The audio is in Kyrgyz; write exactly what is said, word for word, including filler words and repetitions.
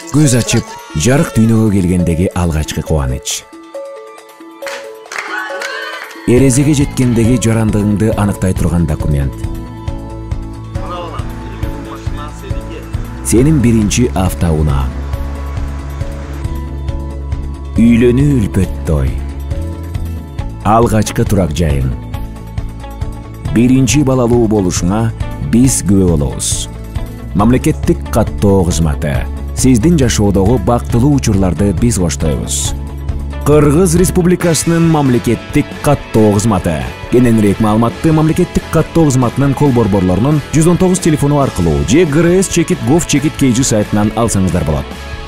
көз ачып, жарык дүйнөгө келгендеги алгачкы кубаныч. Эрезеге жеткендеги жарандыгыңды аныктай турган документ. Сенин биринчи автоунаа. Үйлөнүү үлпөт той. Алгачкы турак жайың. Биринчи балалуу болушуңа биз күбө болобуз. Мамлекеттик каттоо кызматы. Сиздин жашоодогу бактылуу учурларды биз коштойбуз. Кыргыз Республикасынын мамлекеттик каттоо кызматы. Кененирээк маалыматты мамлекеттик каттоо кызматынын кол борборлорунун жүз он тогуз телефону аркылуу же ГРС чекит гов чекит kg сайтынан алсаңыздар болот.